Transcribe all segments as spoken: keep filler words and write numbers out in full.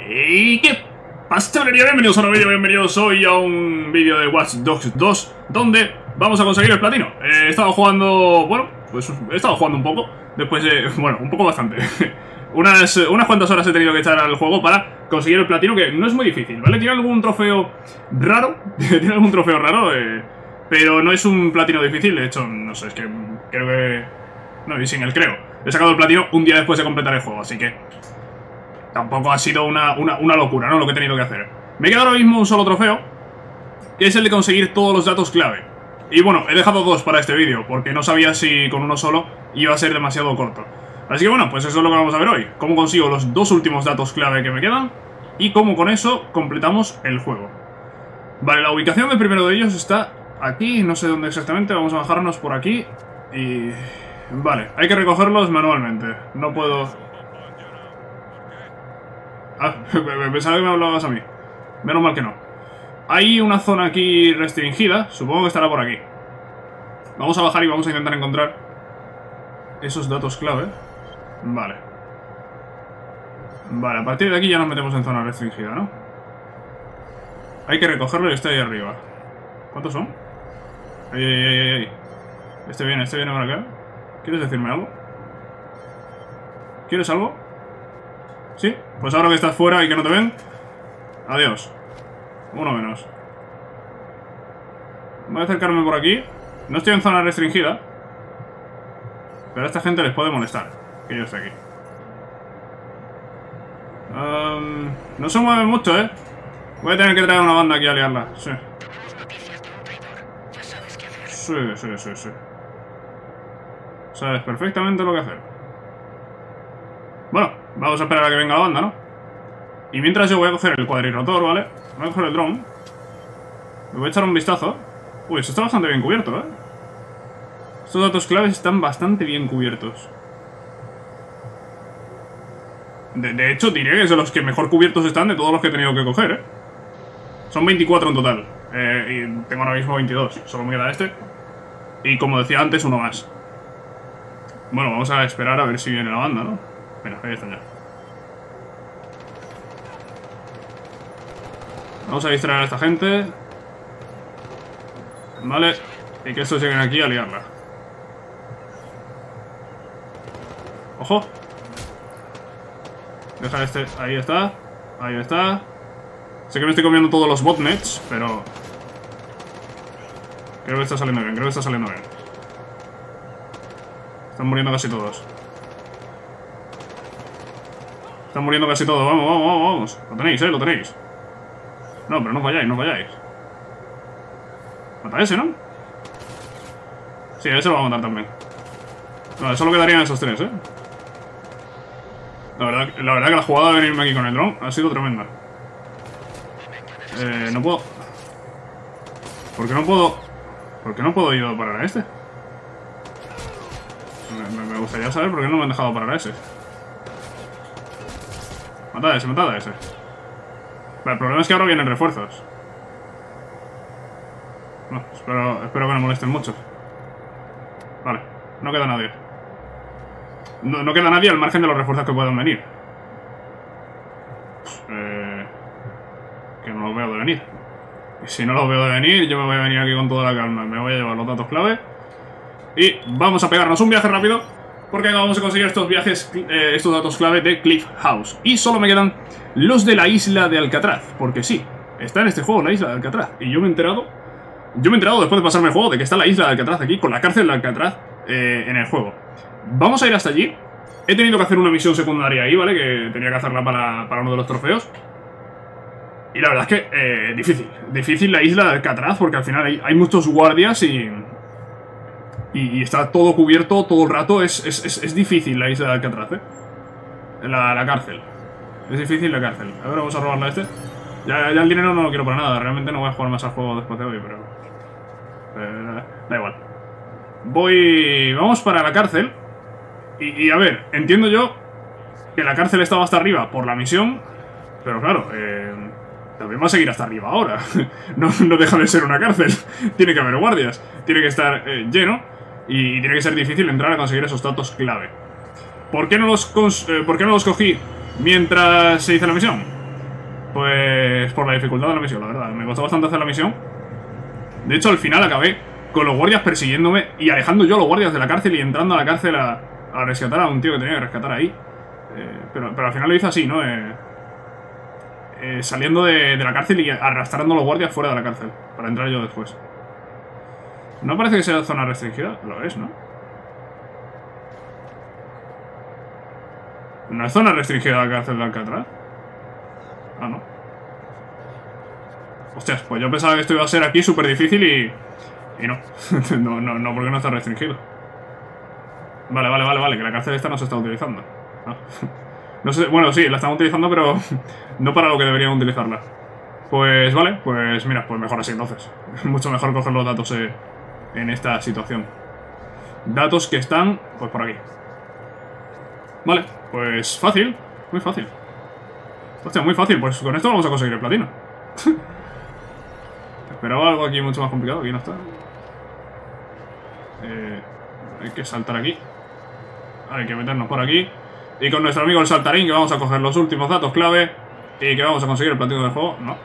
¿Y qué pasa, chavalería? Bienvenidos a un vídeo, bienvenidos hoy a un vídeo de Watch Dogs dos, donde vamos a conseguir el platino. Eh, he estado jugando, bueno, pues he estado jugando un poco, después de, bueno, un poco bastante. unas, unas cuantas horas he tenido que echar al juego para conseguir el platino, que no es muy difícil, ¿vale? Tiene algún trofeo raro, tiene algún trofeo raro, eh, pero no es un platino difícil. De hecho, no sé, es que creo que... no, y sin el creo. He sacado el platino un día después de completar el juego, así que... tampoco ha sido una, una, una locura, ¿no? Lo que he tenido que hacer. Me queda ahora mismo un solo trofeo, que es el de conseguir todos los datos clave. Y bueno, he dejado dos para este vídeo, porque no sabía si con uno solo iba a ser demasiado corto. Así que bueno, pues eso es lo que vamos a ver hoy. Cómo consigo los dos últimos datos clave que me quedan, y cómo con eso completamos el juego. Vale, la ubicación del primero de ellos está aquí, no sé dónde exactamente. Vamos a bajarnos por aquí y... vale, hay que recogerlos manualmente. No puedo... ah, pensaba que me hablabas a mí. Menos mal que no. Hay una zona aquí restringida. Supongo que estará por aquí. Vamos a bajar y vamos a intentar encontrar esos datos clave. Vale. Vale, a partir de aquí ya nos metemos en zona restringida, ¿no? Hay que recogerlo y está ahí arriba. ¿Cuántos son? Ahí, ahí, ahí, ahí. Este viene, este viene para acá. ¿Quieres decirme algo? ¿Quieres algo? ¿Sí? Pues ahora que estás fuera y que no te ven, adiós. Uno menos. Voy a acercarme por aquí. No estoy en zona restringida, pero a esta gente les puede molestar que yo esté aquí. um, No se mueve mucho, ¿eh? Voy a tener que traer una banda aquí a liarla. Sí. Sí, sí, sí, sí. Sabes perfectamente lo que hacer. Bueno, vamos a esperar a que venga la banda, ¿no? Y mientras yo voy a coger el cuadrirrotor, ¿vale? Voy a coger el dron. Le voy a echar un vistazo. Uy, esto está bastante bien cubierto, ¿eh? Estos datos claves están bastante bien cubiertos. De, de hecho, diré que es de los que mejor cubiertos están de todos los que he tenido que coger, ¿eh? Son veinticuatro en total. Eh, y tengo ahora mismo veintidós. Solo me queda este. Y como decía antes, uno más. Bueno, vamos a esperar a ver si viene la banda, ¿no? Mira, ahí están ya. Vamos a distraer a esta gente. Vale. Y que estos lleguen aquí a liarla. ¡Ojo! Deja este... ahí está. Ahí está. Sé que me estoy comiendo todos los botnets, pero... creo que está saliendo bien, creo que está saliendo bien. Están muriendo casi todos. Están muriendo casi todos. Vamos, vamos, vamos, vamos. Lo tenéis, eh, lo tenéis. No, pero no vayáis, no vayáis. Mata a ese, ¿no? Sí, a ese lo va a matar también. No, eso lo quedarían esos tres, eh. La verdad, la verdad que la jugada de venirme aquí con el dron ha sido tremenda. Eh, no puedo... ¿Por qué no puedo...? ¿Por qué no puedo yo parar a este? Me, me, me gustaría saber por qué no me han dejado parar a ese. Mata a ese, mata a ese. Vale, el problema es que ahora vienen refuerzos. No, espero, espero que no molesten mucho. Vale, no queda nadie. No, no queda nadie al margen de los refuerzos que puedan venir. Eh, que no los veo de venir. Y si no los veo de venir, yo me voy a venir aquí con toda la calma. Me voy a llevar los datos clave. Y vamos a pegarnos un viaje rápido, porque acabamos de conseguir estos viajes, eh, estos datos clave de Cliff House. Y solo me quedan los de la isla de Alcatraz, porque sí, está en este juego la isla de Alcatraz. Y yo me he enterado, yo me he enterado después de pasarme el juego de que está la isla de Alcatraz aquí, con la cárcel de Alcatraz eh, en el juego. Vamos a ir hasta allí. He tenido que hacer una misión secundaria ahí, ¿vale? Que tenía que hacerla para, para uno de los trofeos. Y la verdad es que, eh, difícil. Difícil la isla de Alcatraz, porque al final hay, hay muchos guardias y... Y, y está todo cubierto todo el rato. Es, es, es, es difícil la isla de Alcatraz, ¿eh? La, la cárcel. Es difícil la cárcel. A ver, vamos a robarle a este. Ya, ya el dinero no lo quiero para nada. Realmente no voy a jugar más al juego después de hoy, pero... Eh, da igual. Voy... Vamos para la cárcel. Y, y a ver, entiendo yo que la cárcel estaba hasta arriba por la misión. Pero claro, eh... también va a seguir hasta arriba ahora. no, no deja de ser una cárcel. Tiene que haber guardias. Tiene que estar eh, lleno. Y tiene que ser difícil entrar a conseguir esos datos clave. ¿Por qué no los, cons eh, ¿por qué no los cogí mientras se hizo la misión? Pues por la dificultad de la misión, la verdad. Me costó bastante hacer la misión. De hecho, al final acabé con los guardias persiguiéndome y alejando yo a los guardias de la cárcel y entrando a la cárcel a, a rescatar a un tío que tenía que rescatar ahí. Eh, pero, pero al final lo hice así, ¿no? Eh, eh, saliendo de, de la cárcel y arrastrando a los guardias fuera de la cárcel para entrar yo después. No parece que sea zona restringida. Lo es, ¿no? ¿No es zona restringida la cárcel de Alcatraz? Ah, no. Hostias, pues yo pensaba que esto iba a ser aquí súper difícil y... Y no. no, no, no, porque no está restringido. Vale, vale, vale, vale, que la cárcel esta no se está utilizando. Ah. No sé, bueno, sí, la estamos utilizando, pero no para lo que deberían utilizarla. Pues vale, pues mira, pues mejor así entonces. Mucho mejor coger los datos eh, en esta situación. Datos que están, pues por aquí. Vale, pues fácil, muy fácil. Hostia, muy fácil, pues con esto vamos a conseguir el platino. Esperaba algo aquí mucho más complicado, aquí no está. Eh, hay que saltar aquí. Hay que meternos por aquí. Y con nuestro amigo el saltarín, que vamos a coger los últimos datos clave. Y que vamos a conseguir el platino del juego. No.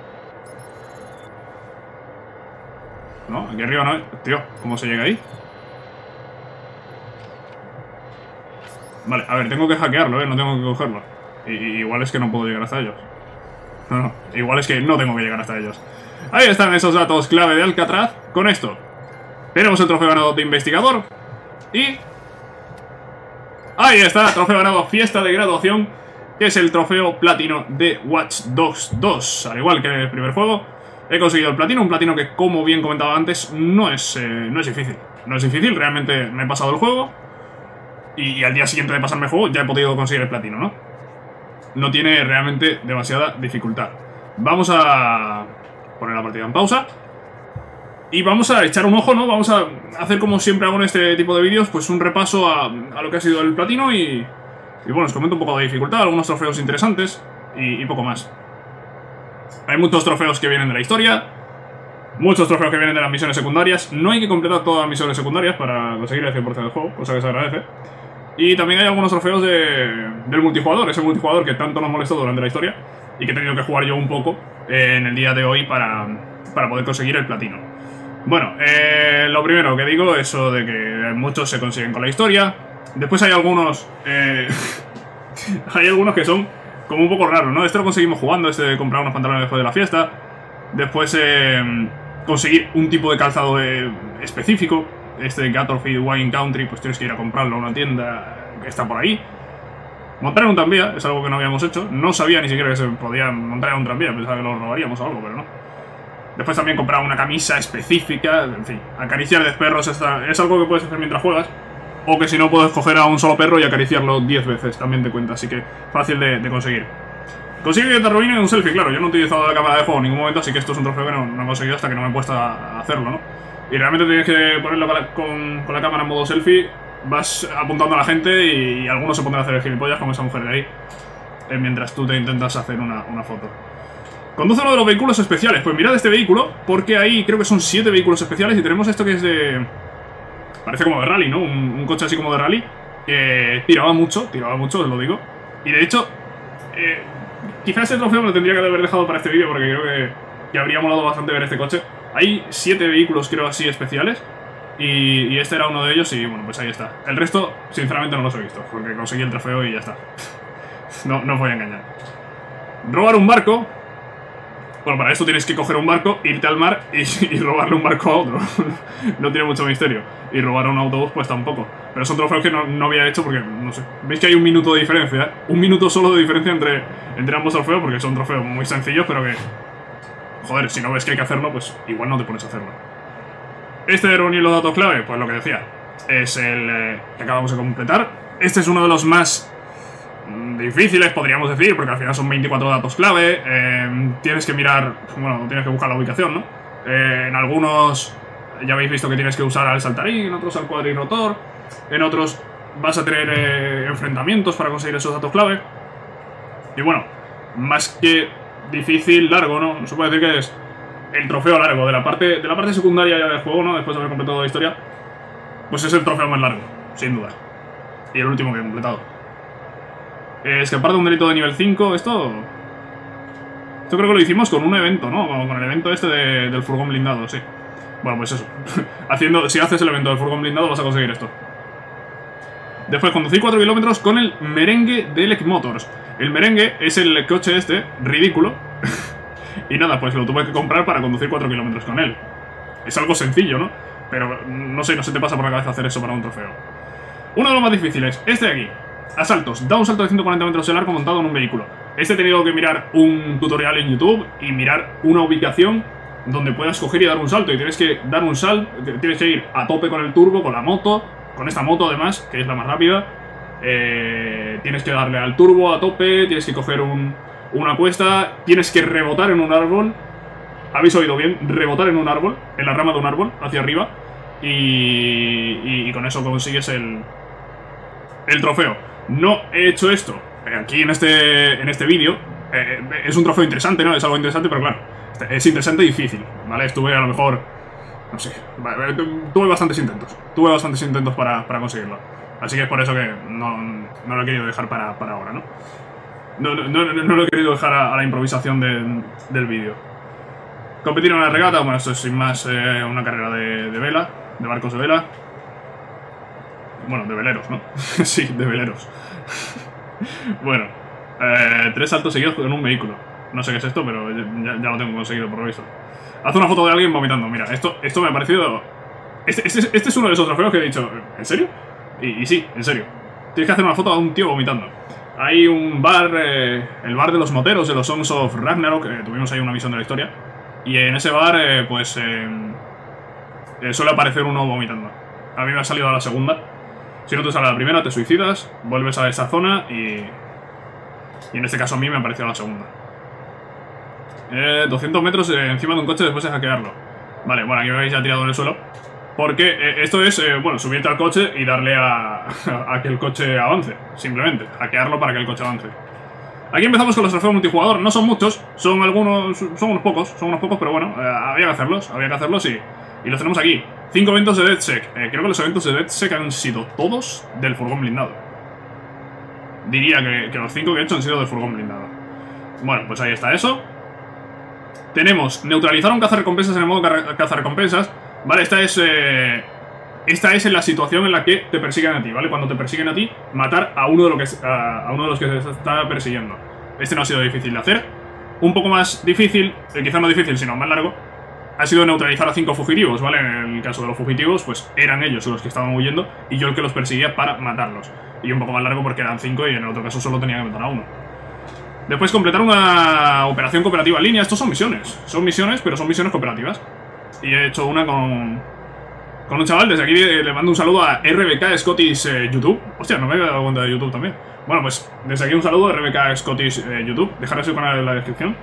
No, aquí arriba no. Tío, ¿cómo se llega ahí? Vale, a ver, tengo que hackearlo, ¿eh? No tengo que cogerlo. Y, y igual es que no puedo llegar hasta ellos. No, no, igual es que no tengo que llegar hasta ellos. Ahí están esos datos clave de Alcatraz. Con esto tenemos el trofeo ganado de investigador. Y... ahí está, trofeo ganado fiesta de graduación, que es el trofeo platino de Watch Dogs dos. Al igual que en el primer juego, he conseguido el platino. Un platino que, como bien comentaba antes, no es, eh, no es difícil. No es difícil, realmente me he pasado el juego. Y, y al día siguiente de pasarme el juego ya he podido conseguir el platino, ¿no? No tiene realmente demasiada dificultad. Vamos a poner la partida en pausa. Y vamos a echar un ojo, ¿no? Vamos a hacer, como siempre hago en este tipo de vídeos, pues un repaso a, a lo que ha sido el platino y... Y bueno, os comento un poco de dificultad, algunos trofeos interesantes y, y poco más. Hay muchos trofeos que vienen de la historia, muchos trofeos que vienen de las misiones secundarias. No hay que completar todas las misiones secundarias para conseguir el cien por ciento del juego, cosa que se agradece. Y también hay algunos trofeos de, del multijugador, ese multijugador que tanto nos molestó durante la historia y que he tenido que jugar yo un poco eh, en el día de hoy para, para poder conseguir el platino. Bueno, eh, lo primero que digo, eso de que muchos se consiguen con la historia. Después hay algunos... Eh, hay algunos que son como un poco raros, ¿no? Este lo conseguimos jugando, este de comprar unos pantalones después de la fiesta. Después eh, conseguir un tipo de calzado eh, específico. Este de Gatterfield Wine Country, pues tienes que ir a comprarlo a una tienda que está por ahí. Montar en un tranvía, es algo que no habíamos hecho. No sabía ni siquiera que se podía montar en un tranvía, pensaba que lo robaríamos o algo, pero no. Después también comprar una camisa específica, en fin. Acariciar de perros es, es algo que puedes hacer mientras juegas. O que si no, puedes coger a un solo perro y acariciarlo diez veces, también te cuenta, así que fácil de, de conseguir. Consigue que te arruine un selfie, claro, yo no he utilizado la cámara de juego en ningún momento, así que esto es un trofeo que no, no he conseguido hasta que no me he puesto a, a hacerlo, ¿no? Y realmente tienes que ponerlo con, con la cámara en modo selfie, vas apuntando a la gente y, y algunos se pondrán a hacer el gilipollas como esa mujer de ahí, eh, mientras tú te intentas hacer una, una foto. Conduce uno de los vehículos especiales. Pues mirad este vehículo, porque ahí creo que son siete vehículos especiales y tenemos esto que es de... parece como de rally, ¿no? Un, un coche así como de rally que tiraba mucho, tiraba mucho, os lo digo. Y de hecho, eh, quizás ese trofeo me lo tendría que haber dejado para este vídeo porque creo que, que habría molado bastante ver este coche. Hay siete vehículos, creo, así especiales y, y este era uno de ellos y bueno, pues ahí está. El resto, sinceramente, no los he visto porque conseguí el trofeo y ya está. No, no os voy a engañar. Robar un barco. Bueno, para esto tienes que coger un barco, irte al mar y, y robarle un barco a otro. No tiene mucho misterio. Y robar un autobús, pues tampoco. Pero son trofeos que no, no había hecho porque, no sé. Veis que hay un minuto de diferencia, ¿eh? Un minuto solo de diferencia entre, entre ambos trofeos, porque son trofeos muy sencillos, pero que... joder, si no ves que hay que hacerlo, pues igual no te pones a hacerlo. Este de reunir los datos clave, pues lo que decía, es el eh, que acabamos de completar. Este es uno de los más... difíciles, podríamos decir, porque al final son veinticuatro datos clave. eh, Tienes que mirar, bueno, tienes que buscar la ubicación, ¿no? Eh, en algunos ya habéis visto que tienes que usar al saltarín, en otros al cuadrirrotor, en otros vas a tener eh, enfrentamientos para conseguir esos datos clave. Y bueno, más que difícil, largo, ¿no? No se puede decir que es el trofeo largo de la parte, de la parte secundaria ya del juego, ¿no? Después de haber completado la historia, pues es el trofeo más largo, sin duda. Y el último que he completado. Eh, escapar de un delito de nivel cinco, esto... Esto creo que lo hicimos con un evento, ¿no? Con, con el evento este de, del furgón blindado, sí. Bueno, pues eso. Haciendo, si haces el evento del furgón blindado vas a conseguir esto. Después conducir cuatro kilómetros con el merengue de Elec Motors. El merengue es el coche este, ridículo. Y nada, pues lo tuve que comprar para conducir cuatro kilómetros con él. Es algo sencillo, ¿no? Pero no sé, no se te pasa por la cabeza hacer eso para un trofeo. Uno de los más difíciles, este de aquí. Asaltos. Da un salto de ciento cuarenta metros de largo montado en un vehículo. Este he tenido que mirar un tutorial en YouTube y mirar una ubicación donde puedas coger y dar un salto. Y tienes que dar un salto, tienes que ir a tope con el turbo, con la moto, con esta moto además, que es la más rápida. Eh, tienes que darle al turbo a tope, tienes que coger un, una cuesta, tienes que rebotar en un árbol. Habéis oído bien, rebotar en un árbol, en la rama de un árbol, hacia arriba. Y, y, y con eso consigues el, el trofeo. No he hecho esto aquí en este, en este vídeo. Eh, es un trofeo interesante, ¿no? Es algo interesante, pero claro, es interesante y difícil, ¿vale? Estuve a lo mejor, no sé, tuve bastantes intentos. Tuve bastantes intentos para, para conseguirlo. Así que es por eso que no, no lo he querido dejar para, para ahora, ¿no? No, no, no, no lo he querido dejar a, a la improvisación de, del vídeo. Competir en una regata, bueno, esto es sin más eh, una carrera de, de vela, de barcos de vela. Bueno, de veleros, ¿no? Sí, de veleros. Bueno, eh, tres saltos seguidos con un vehículo. No sé qué es esto, pero ya, ya lo tengo conseguido por lo visto. Haz una foto de alguien vomitando. Mira, esto, esto me ha parecido... Este, este, este es uno de esos trofeos que he dicho, ¿en serio? Y, y sí, en serio. Tienes que hacer una foto a un tío vomitando. Hay un bar, eh, el bar de los moteros, de los Sons of Ragnarok, eh, tuvimos ahí una visión de la historia. Y en ese bar, eh, pues, eh, eh, suele aparecer uno vomitando. A mí me ha salido a la segunda. Si no te sale a la primera, te suicidas, vuelves a esa zona y... Y en este caso a mí me ha aparecido la segunda. Eh, doscientos metros eh, encima de un coche después de hackearlo. Vale, bueno, aquí me habéis ya tirado en el suelo. Porque eh, esto es, eh, bueno, subirte al coche y darle a, a que el coche avance. Simplemente, hackearlo para que el coche avance. Aquí empezamos con los trofeos multijugador. No son muchos, son algunos, son unos pocos, son unos pocos, pero bueno, eh, había que hacerlos, había que hacerlos y, y los tenemos aquí. Cinco eventos de DeadSec. Eh, creo que los eventos de DeadSec han sido todos del furgón blindado. Diría que, que los cinco que he hecho han sido del furgón blindado. Bueno, pues ahí está eso. Tenemos neutralizar un cazarrecompensas en el modo cazarrecompensas. Vale, esta es... Eh, esta es la situación en la que te persiguen a ti, ¿vale? Cuando te persiguen a ti, matar a uno de, lo que, a, a uno de los que se está persiguiendo. Este no ha sido difícil de hacer. Un poco más difícil, eh, quizá no difícil, sino más largo, ha sido neutralizar a cinco fugitivos, ¿vale? En el caso de los fugitivos, pues eran ellos los que estaban huyendo y yo el que los perseguía para matarlos. Y un poco más largo porque eran cinco y en el otro caso solo tenía que matar a uno. Después completar una operación cooperativa en línea. Estos son misiones. Son misiones, pero son misiones cooperativas. Y he hecho una con... Con un chaval. Desde aquí le mando un saludo a R B K Scottish eh, YouTube. Hostia, no me había dado cuenta de YouTube también. Bueno, pues desde aquí un saludo a R B K Scottish eh, YouTube. Dejaré su canal en la descripción.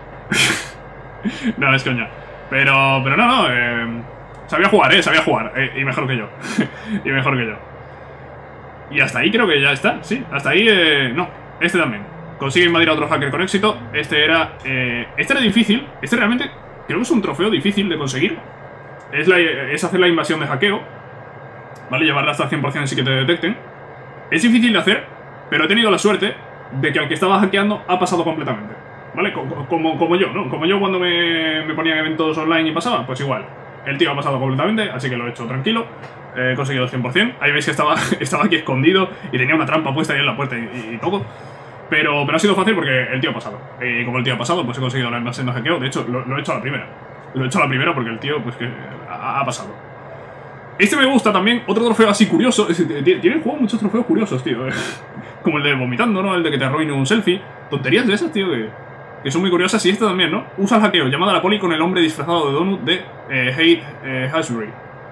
No, es coña. Pero, pero no, no. Eh, sabía jugar, eh. Sabía jugar. Eh, y mejor que yo. Y mejor que yo. Y hasta ahí creo que ya está. Sí, hasta ahí... Eh, no, este también. Consigue invadir a otro hacker con éxito. Este era... Eh, este era difícil. Este realmente creo que es un trofeo difícil de conseguir. Es, la, es hacer la invasión de hackeo. Vale, llevarla hasta el cien por cien sin que te detecten. Es difícil de hacer, pero he tenido la suerte de que aunque estaba hackeando, ha pasado completamente. ¿Vale? Como, como, como yo, ¿no? Como yo cuando me, me ponía en eventos online y pasaba, pues igual. El tío ha pasado completamente, así que lo he hecho tranquilo. He conseguido el cien por cien. Ahí veis que estaba, estaba aquí escondido y tenía una trampa puesta ahí en la puerta y, y, y todo. Pero, pero ha sido fácil porque el tío ha pasado. Y como el tío ha pasado, pues he conseguido la invasión de hackeo. De hecho, lo, lo he hecho a la primera. Lo he hecho a la primera porque el tío, pues que ha, ha pasado. Este me gusta también. Otro trofeo así curioso. Tiene el juego muchos trofeos curiosos, tío. Como el de vomitando, ¿no? El de que te arruine un selfie. Tonterías de esas, tío, que, que son muy curiosas. Y este también, ¿no? Usa el hackeo. Llamada a la poli con el hombre disfrazado de Donut de eh, Haight eh, Ashbury.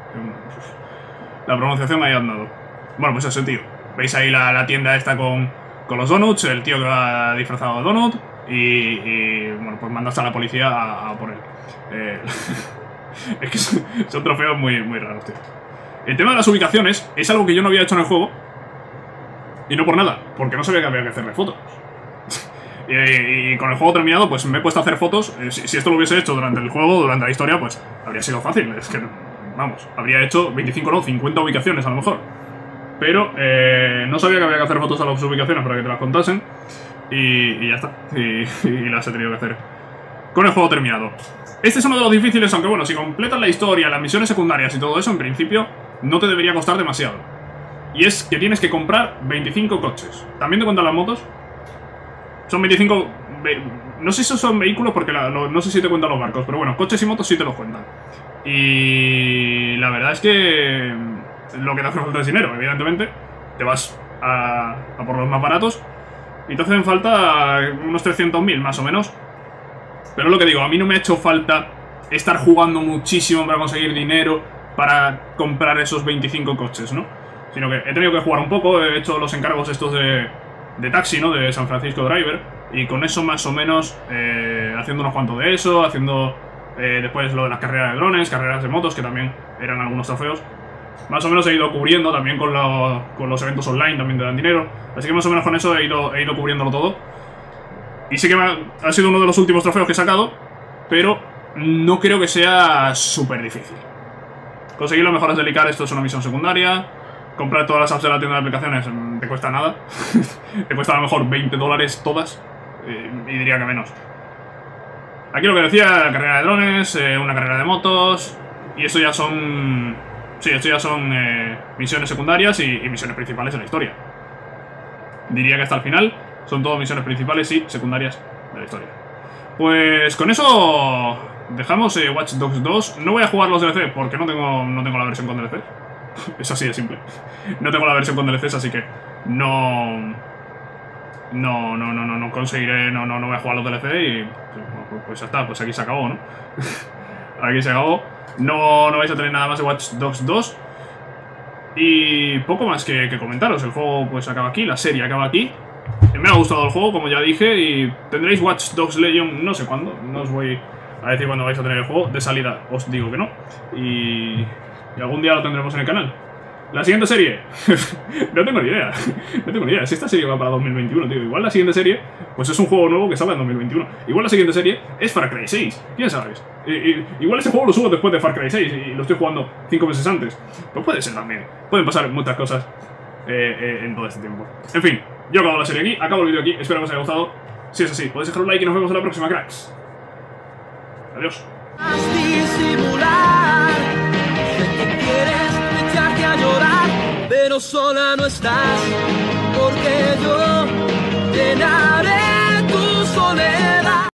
La pronunciación ahí han dado. Bueno, pues ese tío. Veis ahí la, la tienda esta con, con los donuts. El tío que va disfrazado de donut. Y, y bueno, pues mandas a la policía a, a por él. Eh, es que son, son trofeos muy, muy raros, tío. El tema de las ubicaciones es algo que yo no había hecho en el juego. Y no por nada, porque no sabía que había que hacerle fotos. y, y con el juego terminado, pues me he puesto a hacer fotos. Si, si esto lo hubiese hecho durante el juego, durante la historia, pues habría sido fácil. Es que, vamos, habría hecho veinticinco, no, cincuenta ubicaciones a lo mejor. Pero eh, no sabía que había que hacer fotos a las ubicaciones para que te las contasen. Y, y ya está. Y, y las he tenido que hacer con el juego terminado. Este es uno de los difíciles, aunque bueno, si completas la historia, las misiones secundarias y todo eso, en principio no te debería costar demasiado. Y es que tienes que comprar veinticinco coches. ¿También te cuentan las motos? Son veinticinco... No sé si son vehículos porque la, lo, no sé si te cuentan los barcos, pero bueno, coches y motos sí te los cuentan. Y la verdad es que lo que te hace falta es dinero, evidentemente. Te vas a, a por los más baratos y te hacen falta unos trescientos mil más o menos. Pero lo que digo, a mí no me ha hecho falta estar jugando muchísimo para conseguir dinero para comprar esos veinticinco coches, ¿no? Sino que he tenido que jugar un poco, he hecho los encargos estos de, de taxi, ¿no? De San Francisco Driver. Y con eso más o menos, eh, haciendo unos cuantos de eso, haciendo eh, después lo de las carreras de drones, carreras de motos, que también eran algunos trofeos. Más o menos he ido cubriendo también con, lo, con los eventos online, también te dan dinero. Así que más o menos con eso he ido, he ido cubriéndolo todo. Y sí que me ha, ha sido uno de los últimos trofeos que he sacado, pero no creo que sea súper difícil. Conseguir los mejores del Icar, esto es una misión secundaria. Comprar todas las apps de la tienda de aplicaciones mmm, te cuesta nada. Te cuesta a lo mejor veinte dólares todas, eh, y diría que menos. Aquí lo que decía, la carrera de drones, eh, una carrera de motos. Y eso ya son... Sí, esto ya son eh, misiones secundarias y, y misiones principales de la historia. Diría que hasta el final son todo misiones principales y secundarias de la historia. Pues con eso dejamos eh, Watch Dogs dos. No voy a jugar los D L C porque no tengo, no tengo la versión con D L C. Es así de simple. No tengo la versión con D L Cs, así que no... No, no, no, no, no conseguiré, no, no, no voy a jugar los D L C y... Pues, pues ya está, pues aquí se acabó, ¿no? Aquí se acabó. No, no vais a tener nada más de Watch Dogs dos. Y poco más que, que comentaros. El juego pues acaba aquí, la serie acaba aquí. Me ha gustado el juego, como ya dije. Y tendréis Watch Dogs Legion no sé cuándo. No os voy a decir cuándo vais a tener el juego. De salida os digo que no. Y, y algún día lo tendremos en el canal. La siguiente serie. No tengo ni idea. No tengo ni idea. Si esta serie va para dos mil veintiuno, tío. Igual la siguiente serie, pues es un juego nuevo que sale en dos mil veintiuno. Igual la siguiente serie es Far Cry seis. ¿Quién sabes? I I igual ese juego lo subo después de Far Cry seis y lo estoy jugando cinco meses antes. Pues puede ser también. Pueden pasar muchas cosas eh, eh, en todo este tiempo. En fin, yo acabo la serie aquí. Acabo el vídeo aquí. Espero que os haya gustado. Si es así, podéis dejar un like y nos vemos en la próxima, cracks. Adiós. Pero sola no estás, porque yo llenaré